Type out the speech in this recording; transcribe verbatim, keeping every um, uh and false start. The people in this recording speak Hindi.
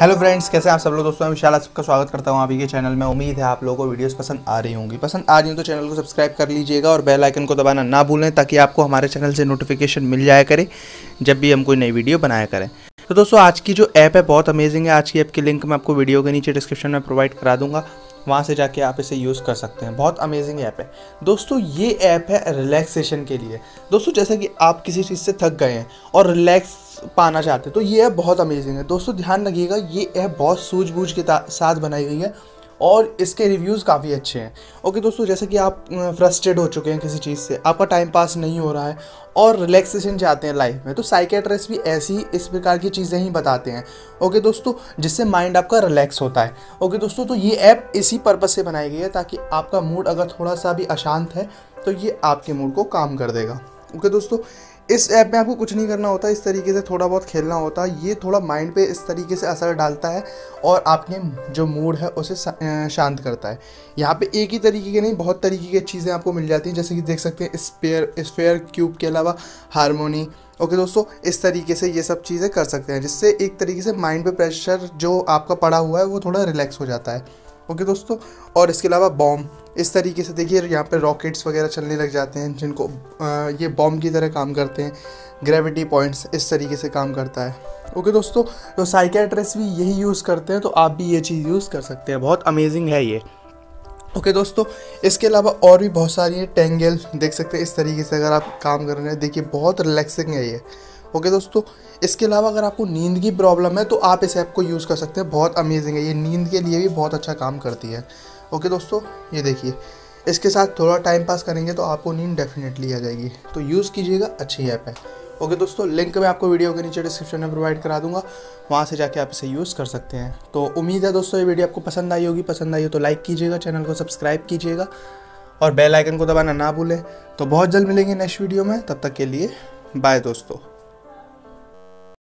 हेलो फ्रेंड्स, कैसे हैं आप सब लोग। दोस्तों मैं विशाल, आप सबका स्वागत करता हूं आप ही के चैनल में। उम्मीद है आप लोगों को वीडियोस पसंद आ रही होंगी। पसंद आ रही हो तो चैनल को सब्सक्राइब कर लीजिएगा और बेल आइकन को दबाना ना भूलें, ताकि आपको हमारे चैनल से नोटिफिकेशन मिल जाया करे जब भी हम कोई नई वीडियो बनाया करें। तो दोस्तों आज की जो ऐप है बहुत अमेजिंग है। आज की ऐप की लिंक मैं आपको वीडियो के नीचे डिस्क्रिप्शन में प्रोवाइड करा दूंगा, वहाँ से जाके आप इसे यूज़ कर सकते हैं। बहुत अमेजिंग ऐप है दोस्तों। ये ऐप है रिलैक्सेशन के लिए। दोस्तों जैसे कि आप किसी चीज़ से थक गए हैं और रिलैक्स पाना चाहते हैं तो ये ऐप बहुत अमेजिंग है। दोस्तों ध्यान रखिएगा, ये ऐप बहुत सूझबूझ के साथ बनाई गई है और इसके रिव्यूज़ काफ़ी अच्छे हैं। ओके दोस्तों, जैसे कि आप फ्रस्ट्रेट हो चुके हैं किसी चीज़ से, आपका टाइम पास नहीं हो रहा है और रिलैक्सेशन चाहते हैं लाइफ में, तो साइकियाट्रिस्ट भी ऐसी इस प्रकार की चीज़ें ही बताते हैं। ओके दोस्तों, जिससे माइंड आपका रिलैक्स होता है। ओके दोस्तों, तो ये ऐप इसी पर्पज़ से बनाई गई है ताकि आपका मूड अगर थोड़ा सा भी अशांत है तो ये आपके मूड को काम कर देगा। ओके दोस्तों, इस ऐप में आपको कुछ नहीं करना होता, इस तरीके से थोड़ा बहुत खेलना होता है। ये थोड़ा माइंड पे इस तरीके से असर डालता है और आपके जो मूड है उसे शांत करता है। यहाँ पे एक ही तरीके के नहीं, बहुत तरीके की चीज़ें आपको मिल जाती हैं। जैसे कि देख सकते हैं स्पेयर स्फेयर क्यूब के अलावा हारमोनी। ओके दोस्तों, इस तरीके से ये सब चीज़ें कर सकते हैं, जिससे एक तरीके से माइंड पे प्रेशर जो आपका पड़ा हुआ है वो थोड़ा रिलैक्स हो जाता है। ओके दोस्तों, और इसके अलावा बॉम्ब, इस तरीके से देखिए यहाँ पे रॉकेट्स वगैरह चलने लग जाते हैं, जिनको आ, ये बॉम्ब की तरह काम करते हैं। ग्रेविटी पॉइंट्स इस तरीके से काम करता है। ओके दोस्तों, तो साइकियाट्रिस्ट भी यही यूज़ करते हैं, तो आप भी ये चीज़ यूज़ कर सकते हैं। बहुत अमेजिंग है ये। ओके दोस्तों, इसके अलावा और भी बहुत सारी है। टेंगल देख सकते हैं, इस तरीके से अगर आप काम कर रहे हैं, देखिए बहुत रिलैक्सिंग है ये। ओके दोस्तों, इसके अलावा अगर आपको नींद की प्रॉब्लम है तो आप इस ऐप को यूज़ कर सकते हैं। बहुत अमेजिंग है ये, नींद के लिए भी बहुत अच्छा काम करती है। ओके दोस्तों, ये देखिए, इसके साथ थोड़ा टाइम पास करेंगे तो आपको नींद डेफिनेटली आ जाएगी, तो यूज़ कीजिएगा, अच्छी ऐप है। ओके दोस्तों, लिंक मैं आपको वीडियो के नीचे डिस्क्रिप्शन में प्रोवाइड करा दूंगा, वहाँ से जाके आप इसे यूज़ कर सकते हैं। तो उम्मीद है दोस्तों ये वीडियो आपको पसंद आई होगी। पसंद आई हो तो लाइक कीजिएगा, चैनल को सब्सक्राइब कीजिएगा और बेल आइकन को दबाना ना भूलें। तो बहुत जल्द मिलेंगे नेक्स्ट वीडियो में, तब तक के लिए बाय दोस्तों।